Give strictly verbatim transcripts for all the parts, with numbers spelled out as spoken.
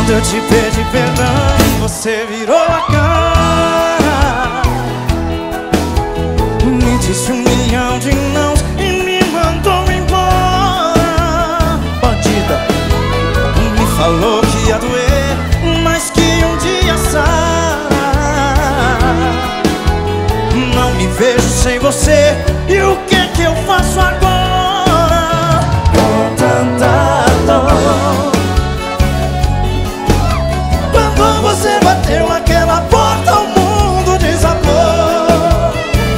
Quando eu te pedi perdão, você virou a cara, me disse um milhão de nãos e me mandou embora. Bandida. Me falou que ia doer, mas que um dia sara. Não me vejo sem você, e o que que eu faço agora? Com tanta dor. Quando você bateu aquela porta, o mundo desabou.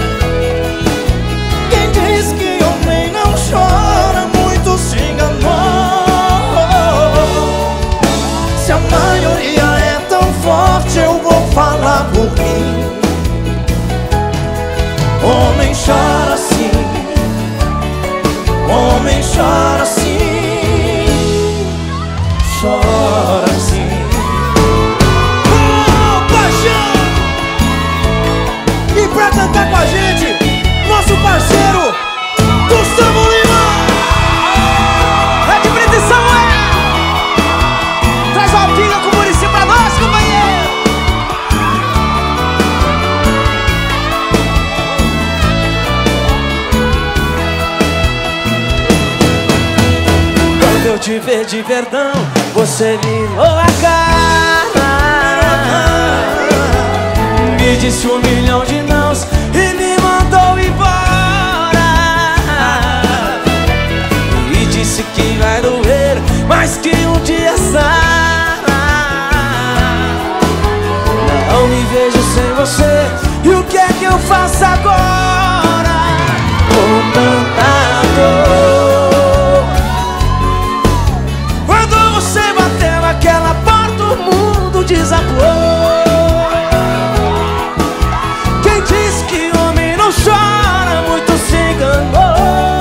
Quem diz que homem não chora, muito se enganou. Se a maioria é tão forte, eu vou falar por mim. Homem chora sim, homem chora sim, chora sim. Pra cantar com a gente, nosso parceiro Gustavo Lima. Red Brito e Samuel, traz uma pinga com o Muricy pra nós, companheiro. Quando eu te pedi perdão, você virou a cara, me disse um milhão de nãos e me mandou embora. E disse que vai doer, mas que um dia sara. Não me vejo sem você, e o que é que eu faço agora? Com tanta dor. Quando você bateu aquela porta, o mundo desabou. Chora, muito se enganou.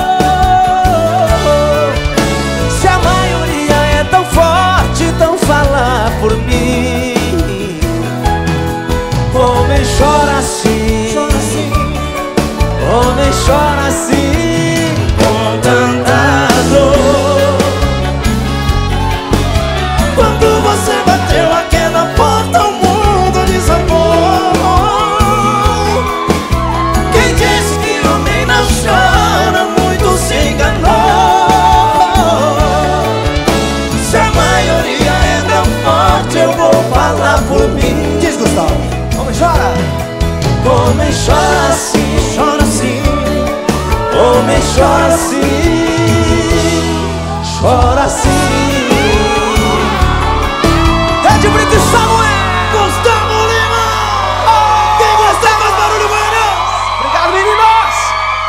Se a maioria é tão forte, então fala por mim. Homem chora assim, chora assim. Homem chora assim, com tanta dor. Quando você bateu aquela porta, o mundo desabou. Chora, muito se enganou. Se a maioria é tão forte, eu vou falar por mim. Diz, Gustavo. Homem chora. Homem chora assim, chora assim. Homem chora assim, chora assim. Red Brito e Samuel, Gustavo Lima. Quem gostar, faz barulho, Goiânia. Obrigado, meninos.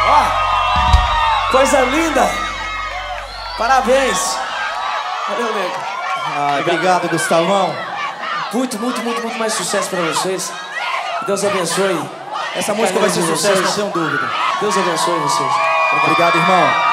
Coisa linda! Parabéns! Valeu, nego! Ah, obrigado, Gustavão. Muito, muito, muito, muito mais sucesso pra vocês. Deus abençoe. Essa música vai ser sucesso, não tenho dúvida. Deus abençoe vocês. Obrigado, irmão.